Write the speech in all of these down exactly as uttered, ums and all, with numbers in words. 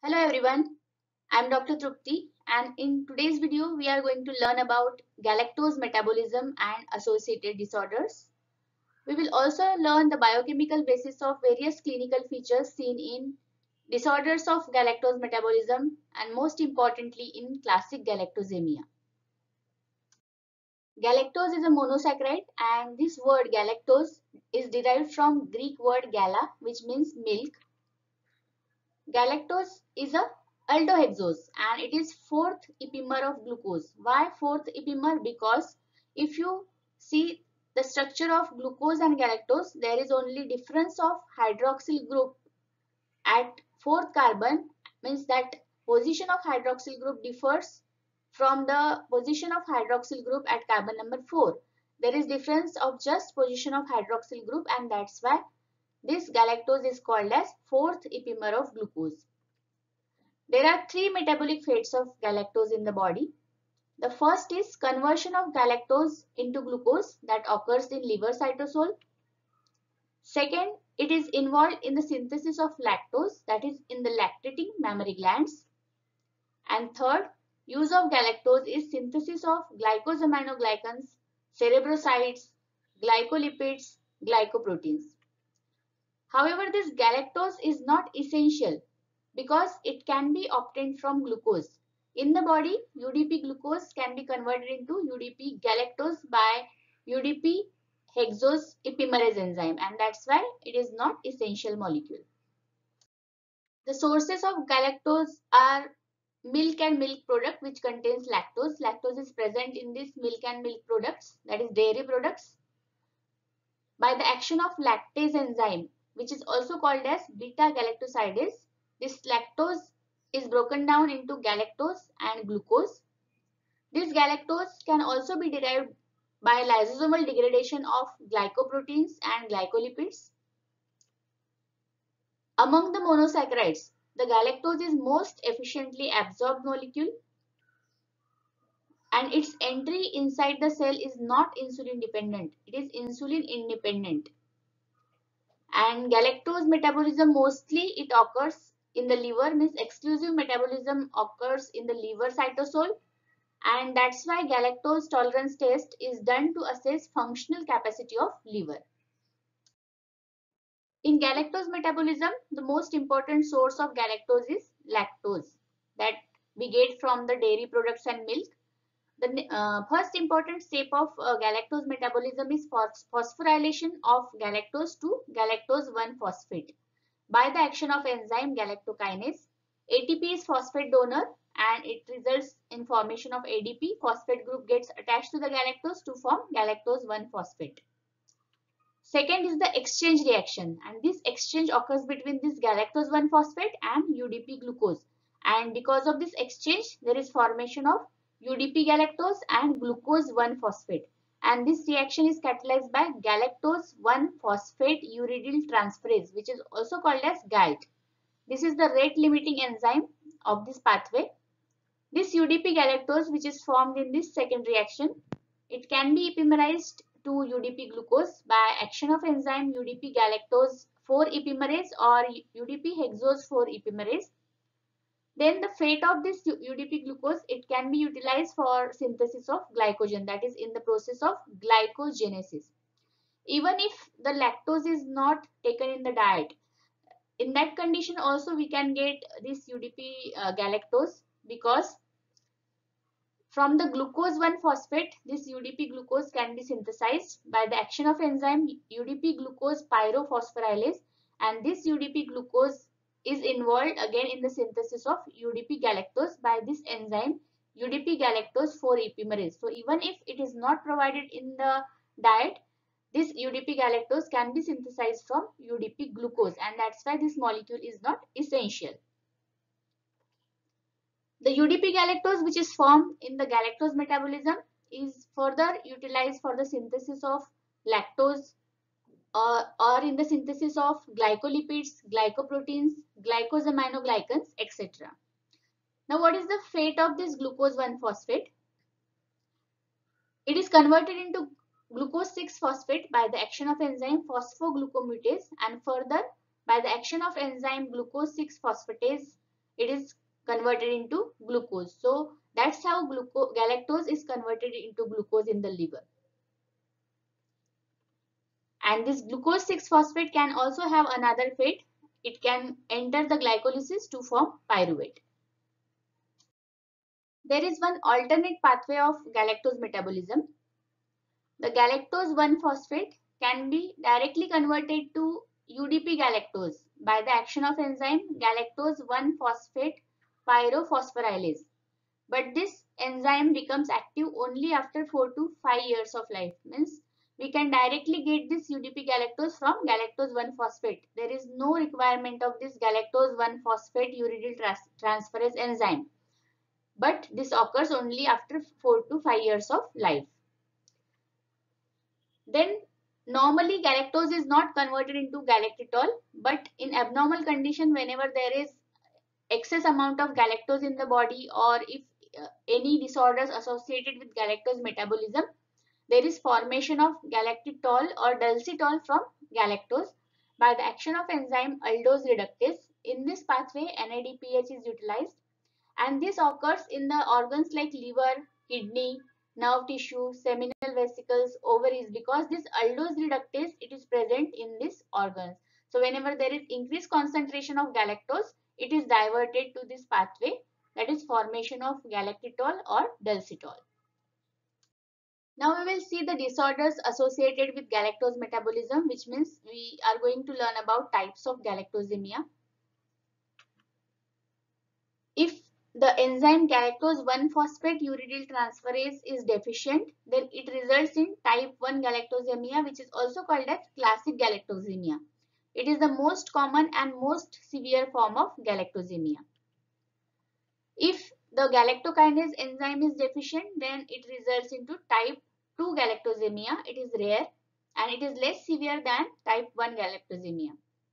Hello everyone, I am Doctor Trupti and in today's video we are going to learn about galactose metabolism and associated disorders. We will also learn the biochemical basis of various clinical features seen in disorders of galactose metabolism and most importantly in classic galactosemia. Galactose is a monosaccharide and this word galactose is derived from Greek word gala, which means milk. Galactose is a aldohexose and it is fourth epimer of glucose. Why fourth epimer? Because if you see the structure of glucose and galactose, there is only difference of hydroxyl group at fourth carbon, means that position of hydroxyl group differs from the position of hydroxyl group at carbon number four. There is difference of just position of hydroxyl group and that's why this galactose is called as fourth epimer of glucose. There are three metabolic fates of galactose in the body. The first is conversion of galactose into glucose that occurs in liver cytosol. Second, it is involved in the synthesis of lactose, that is in the lactating mammary glands. And third, use of galactose is synthesis of glycosaminoglycans, cerebrosides, glycolipids, glycoproteins. However, this galactose is not essential because it can be obtained from glucose. In the body, U D P glucose can be converted into U D P galactose by U D P hexose epimerase enzyme and that's why it is not essential molecule. The sources of galactose are milk and milk product which contains lactose. Lactose is present in this milk and milk products, that is dairy products. By the action of lactase enzyme, which is also called as beta galactosidase, this lactose is broken down into galactose and glucose. This galactose can also be derived by lysosomal degradation of glycoproteins and glycolipids. Among the monosaccharides, the galactose is most efficiently absorbed molecule and its entry inside the cell is not insulin dependent, it is insulin independent. And galactose metabolism mostly it occurs in the liver, means exclusive metabolism occurs in the liver cytosol and that's why galactose tolerance test is done to assess functional capacity of liver. In galactose metabolism, the most important source of galactose is lactose that we get from the dairy products and milk. The uh, first important step of uh, galactose metabolism is phosphorylation of galactose to galactose one phosphate. By the action of enzyme galactokinase, A T P is phosphate donor and it results in formation of A D P. Phosphate group gets attached to the galactose to form galactose one phosphate. Second is the exchange reaction and this exchange occurs between this galactose one phosphate and U D P glucose. And because of this exchange, there is formation of U D P galactose and glucose one phosphate. And this reaction is catalyzed by galactose one phosphate uridyl transferase, which is also called as GALT. This is the rate limiting enzyme of this pathway. This U D P galactose, which is formed in this second reaction, it can be epimerized to U D P glucose by action of enzyme U D P galactose four epimerase or U D P hexose four epimerase. Then the fate of this U D P glucose, it can be utilized for synthesis of glycogen, that is in the process of glycogenesis. Even if the lactose is not taken in the diet, in that condition also we can get this U D P uh, galactose because from the glucose one phosphate, this U D P glucose can be synthesized by the action of enzyme U D P glucose pyrophosphorylase and this U D P glucose is involved again in the synthesis of U D P galactose by this enzyme U D P galactose four epimerase. So even if it is not provided in the diet, this U D P galactose can be synthesized from U D P glucose and that's why this molecule is not essential. The U D P galactose which is formed in the galactose metabolism is further utilized for the synthesis of lactose uh, or in the synthesis of glycolipids, glycoproteins, glycosaminoglycans, et cetera. Now what is the fate of this glucose one phosphate? It is converted into glucose six phosphate by the action of enzyme phosphoglucomutase and further by the action of enzyme glucose six phosphatase it is converted into glucose. So that's how glucose, galactose is converted into glucose in the liver. And this glucose six phosphate can also have another fate. It can enter the glycolysis to form pyruvate. There is one alternate pathway of galactose metabolism. The galactose one phosphate can be directly converted to U D P galactose by the action of enzyme galactose one phosphate pyrophosphorylase. But this enzyme becomes active only after four to five years of life. Means we can directly get this U D P galactose from galactose one phosphate. There is no requirement of this galactose one phosphate uridyl trans transferase enzyme. But this occurs only after four to five years of life. Then normally galactose is not converted into galactitol, but in abnormal condition, whenever there is excess amount of galactose in the body, or if uh, any disorders associated with galactose metabolism, there is formation of galactitol or dulcitol from galactose by the action of enzyme aldose reductase. In this pathway, N A D P H is utilized, and this occurs in the organs like liver, kidney, nerve tissue, seminal vesicles, ovaries, because this aldose reductase, it is present in these organs. So whenever there is increased concentration of galactose, it is diverted to this pathway, that is formation of galactitol or dulcitol. Now we will see the disorders associated with galactose metabolism, which means we are going to learn about types of galactosemia. If the enzyme galactose one phosphate uridyl transferase is deficient, then it results in type one galactosemia, which is also called as classic galactosemia. It is the most common and most severe form of galactosemia. If the galactokinase enzyme is deficient, then it results into type two galactosemia. It is rare and it is less severe than type one galactosemia.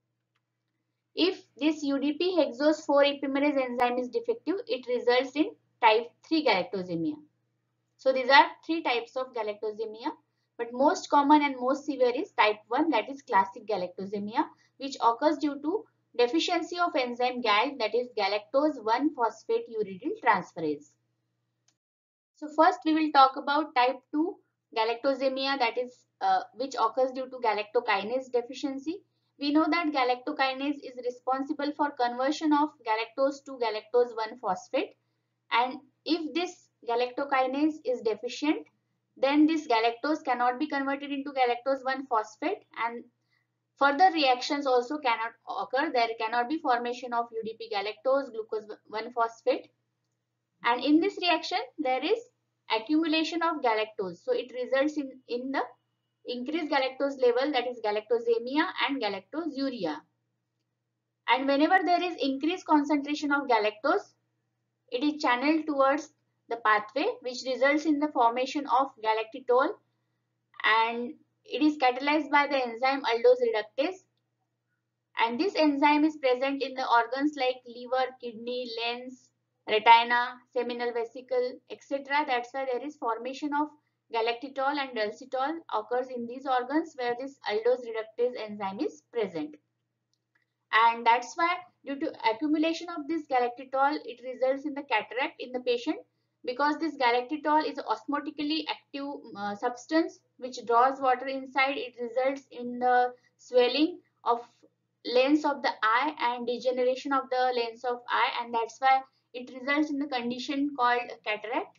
If this U D P hexose four epimerase enzyme is defective, it results in type three galactosemia. So these are three types of galactosemia, but most common and most severe is type one, that is classic galactosemia, which occurs due to deficiency of enzyme GAL, that is galactose one phosphate uridyl transferase. So first we will talk about type two galactosemia, that is uh, which occurs due to galactokinase deficiency. We know that galactokinase is responsible for conversion of galactose to galactose one phosphate, and if this galactokinase is deficient, then this galactose cannot be converted into galactose one phosphate, and further reactions also cannot occur. There cannot be formation of U D P galactose glucose one phosphate, and in this reaction there is accumulation of galactose. So it results in, in the increased galactose level, that is galactosemia and galactosuria. And whenever there is increased concentration of galactose, it is channeled towards the pathway, which results in the formation of galactitol, and it is catalyzed by the enzyme aldose reductase. And this enzyme is present in the organs like liver, kidney, lens, retina, seminal vesicle, et cetera. That's why there is formation of galactitol and dulcitol occurs in these organs where this aldose reductase enzyme is present. And that's why due to accumulation of this galactitol, it results in the cataract in the patient, because this galactitol is an osmotically active uh, substance which draws water inside. It results in the swelling of lens of the eye and degeneration of the lens of eye, and that's why it results in the condition called cataract.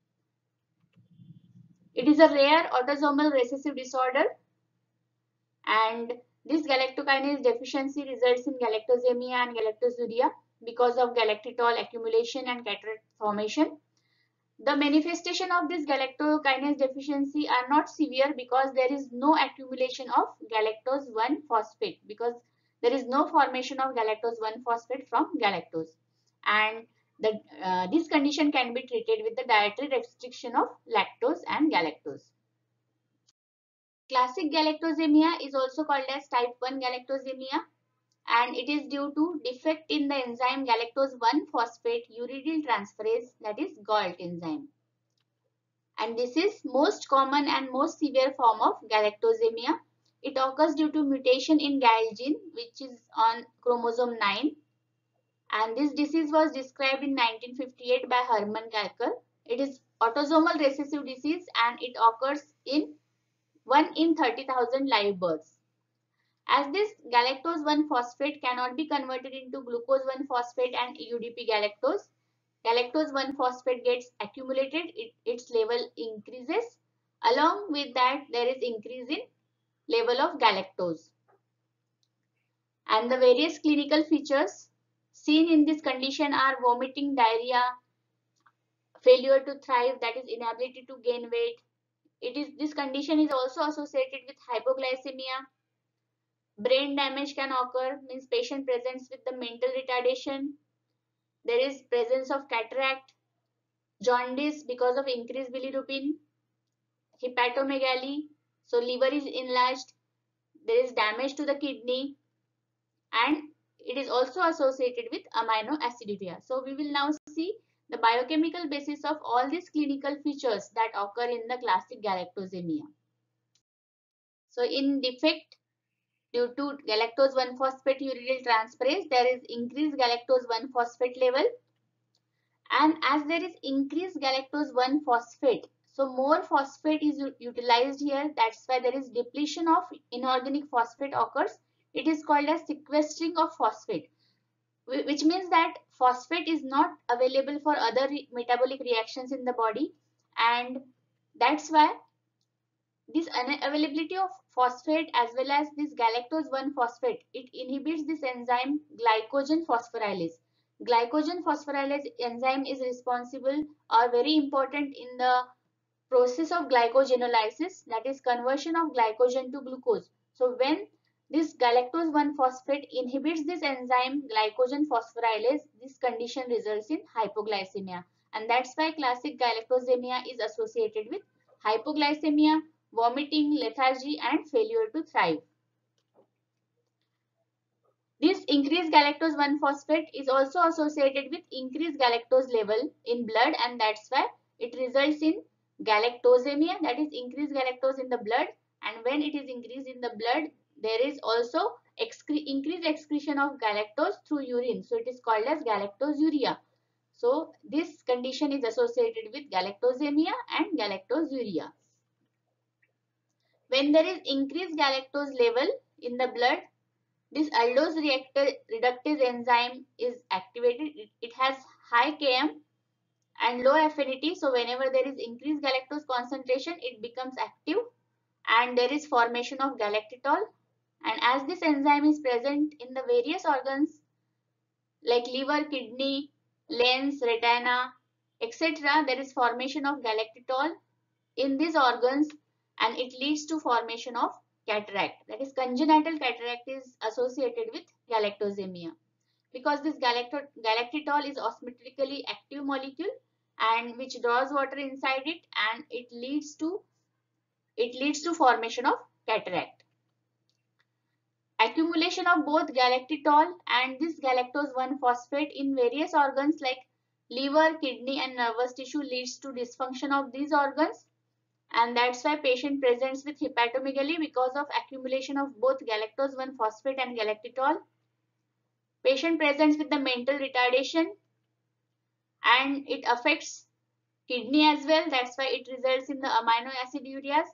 It is a rare autosomal recessive disorder, and this galactokinase deficiency results in galactosemia and galactosuria because of galactitol accumulation and cataract formation. The manifestation of this galactokinase deficiency are not severe because there is no accumulation of galactose one phosphate, because there is no formation of galactose one phosphate from galactose, and the, uh, this condition can be treated with the dietary restriction of lactose and galactose. Classic galactosemia is also called as type one galactosemia, and it is due to defect in the enzyme galactose one phosphate uridyl transferase, that is GALT enzyme. And this is most common and most severe form of galactosemia. It occurs due to mutation in GAL gene, which is on chromosome nine, And this disease was described in nineteen fifty-eight by Hermann Kalker. It is autosomal recessive disease and it occurs in one in thirty thousand live births. As this galactose one phosphate cannot be converted into glucose one phosphate and U D P galactose, galactose one phosphate gets accumulated, it, its level increases. Along with that, there is increase in level of galactose. And the various clinical features seen in this condition are vomiting, diarrhea, failure to thrive, that is inability to gain weight. It is this condition is also associated with hypoglycemia. Brain damage can occur, means patient presents with the mental retardation. There is presence of cataract, jaundice because of increased bilirubin, hepatomegaly, so liver is enlarged. There is damage to the kidney, and it is also associated with aminoaciduria. So we will now see the biochemical basis of all these clinical features that occur in the classic galactosemia. So in defect due to galactose one phosphate uridyl transferase, there is increased galactose one phosphate level, and as there is increased galactose one phosphate, so more phosphate is utilized here. That's why there is depletion of inorganic phosphate occurs. It is called as sequestering of phosphate, which means that phosphate is not available for other re metabolic reactions in the body, and that's why this unavailability of phosphate as well as this galactose one phosphate, it inhibits this enzyme glycogen phosphorylase. Glycogen phosphorylase enzyme is responsible or very important in the process of glycogenolysis, that is conversion of glycogen to glucose. So when this galactose one phosphate inhibits this enzyme glycogen phosphorylase, this condition results in hypoglycemia, and that's why classic galactosemia is associated with hypoglycemia, vomiting, lethargy, and failure to thrive. This increased galactose one phosphate is also associated with increased galactose level in blood, and that's why it results in galactosemia, that is increased galactose in the blood. And when it is increased in the blood, there is also excre increased excretion of galactose through urine, so it is called as galactosuria. So this condition is associated with galactosemia and galactosuria. When there is increased galactose level in the blood, this aldose reductase enzyme is activated. It, it has high K M and low affinity. So whenever there is increased galactose concentration, it becomes active and there is formation of galactitol. And as this enzyme is present in the various organs like liver, kidney, lens, retina, et cetera, there is formation of galactitol in these organs, and it leads to formation of cataract. That is, congenital cataract is associated with galactosemia because this galactitol is osmotically active molecule and which draws water inside it, and it leads to it leads to formation of cataract. Accumulation of both galactitol and this galactose one phosphate in various organs like liver, kidney, and nervous tissue leads to dysfunction of these organs. And that's why patient presents with hepatomegaly because of accumulation of both galactose one phosphate and galactitol. Patient presents with the mental retardation and it affects kidney as well. That's why it results in the amino acid urias.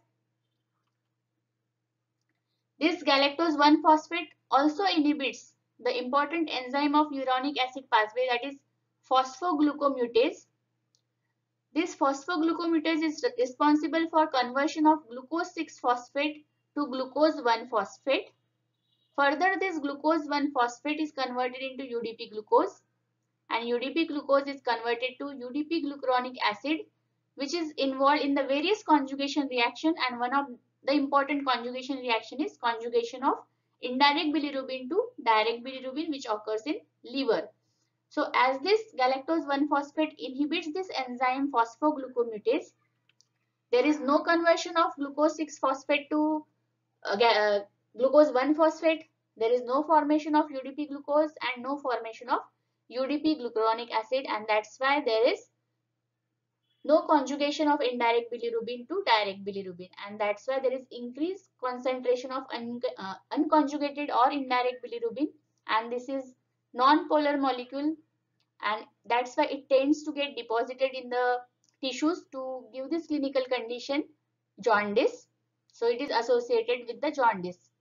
This galactose one phosphate also inhibits the important enzyme of uronic acid pathway, that is phosphoglucomutase. This phosphoglucomutase is responsible for conversion of glucose six phosphate to glucose one phosphate. Further, this glucose one phosphate is converted into U D P glucose, and U D P glucose is converted to U D P glucuronic acid, which is involved in the various conjugation reaction, and one of the important conjugation reaction is conjugation of indirect bilirubin to direct bilirubin, which occurs in liver. So as this galactose one phosphate inhibits this enzyme phosphoglucomutase, there is no conversion of glucose six phosphate to uh, uh, glucose one phosphate. There is no formation of U D P glucose and no formation of U D P glucuronic acid, and that's why there is no conjugation of indirect bilirubin to direct bilirubin, and that's why there is increased concentration of un uh, unconjugated or indirect bilirubin, and this is non-polar molecule, and that's why it tends to get deposited in the tissues to give this clinical condition jaundice. So it is associated with the jaundice.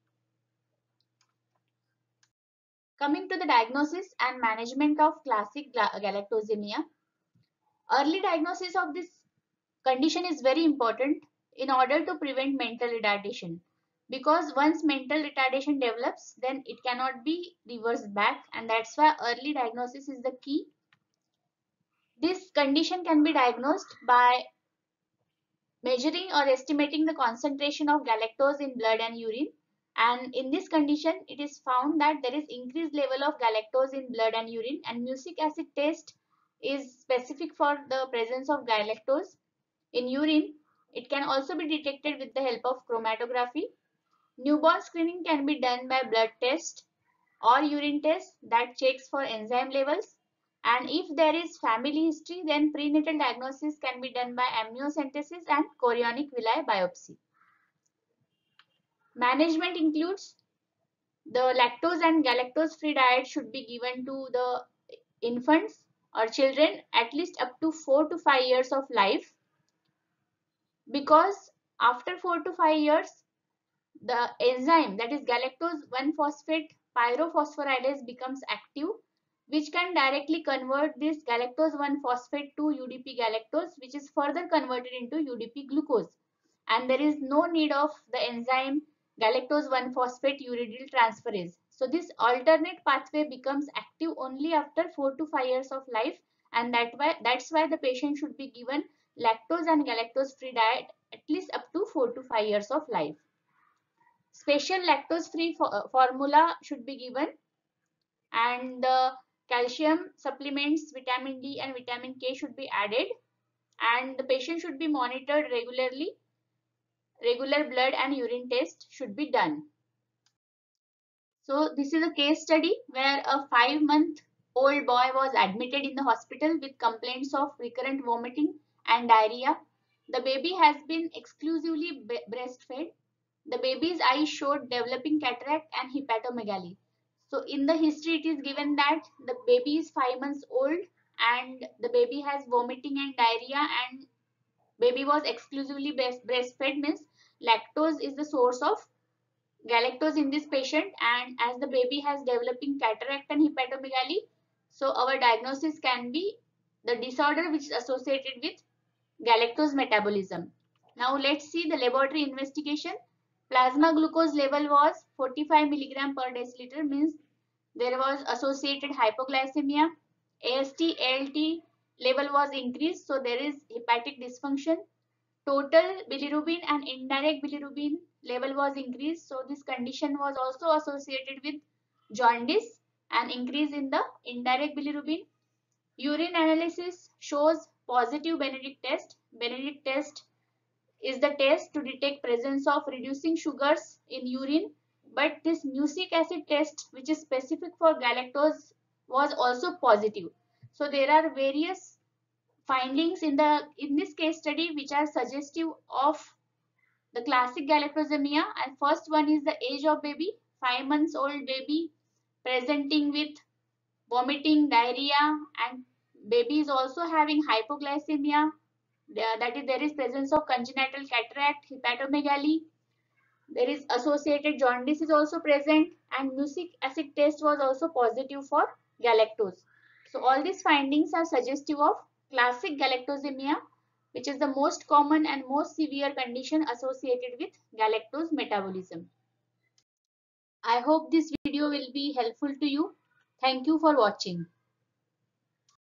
Coming to the diagnosis and management of classic galactosemia, early diagnosis of this condition is very important in order to prevent mental retardation, because once mental retardation develops, then it cannot be reversed back, and that's why early diagnosis is the key. This condition can be diagnosed by measuring or estimating the concentration of galactose in blood and urine, and in this condition it is found that there is increased level of galactose in blood and urine, and mucic acid test is specific for the presence of galactose in urine. It can also be detected with the help of chromatography. Newborn screening can be done by blood test or urine test that checks for enzyme levels. And if there is family history, then prenatal diagnosis can be done by amniocentesis and chorionic villi biopsy. Management includes the lactose and galactose free diet should be given to the infants or children at least up to four to five years of life, because after four to five years the enzyme, that is galactose one phosphate pyrophosphorylase, becomes active, which can directly convert this galactose one phosphate to U D P galactose, which is further converted into U D P glucose, and there is no need of the enzyme galactose one phosphate uridyl transferase. So this alternate pathway becomes active only after four to five years of life, and that why that's why the patient should be given lactose and galactose free diet at least up to four to five years of life. Special lactose free for, uh, formula should be given, and the calcium supplements, vitamin D and vitamin K should be added, and the patient should be monitored regularly. Regular blood and urine test should be done. So this is a case study where a five month old boy was admitted in the hospital with complaints of recurrent vomiting and diarrhea. The baby has been exclusively breastfed. The baby's eyes showed developing cataract and hepatomegaly. So in the history it is given that the baby is five months old and the baby has vomiting and diarrhea, and baby was exclusively breastfed, means lactose is the source of galactose in this patient, and as the baby has developing cataract and hepatomegaly, so our diagnosis can be the disorder which is associated with galactose metabolism. Now let's see the laboratory investigation. Plasma glucose level was forty-five milligram per deciliter, means there was associated hypoglycemia. A S T, A L T level was increased, so there is hepatic dysfunction. Total bilirubin and indirect bilirubin level was increased, so this condition was also associated with jaundice and increase in the indirect bilirubin. Urine analysis shows positive Benedict test. Benedict test is the test to detect presence of reducing sugars in urine, but this mucic acid test, which is specific for galactose, was also positive. So there are various findings in the in this case study which are suggestive of the classic galactosemia. And first one is the age of baby, five months old baby presenting with vomiting, diarrhea, and baby is also having hypoglycemia. That is, there is presence of congenital cataract, hepatomegaly. There is associated jaundice is also present, and mucic acid test was also positive for galactose. So all these findings are suggestive of classic galactosemia, which is the most common and most severe condition associated with galactose metabolism. I hope this video will be helpful to you. Thank you for watching.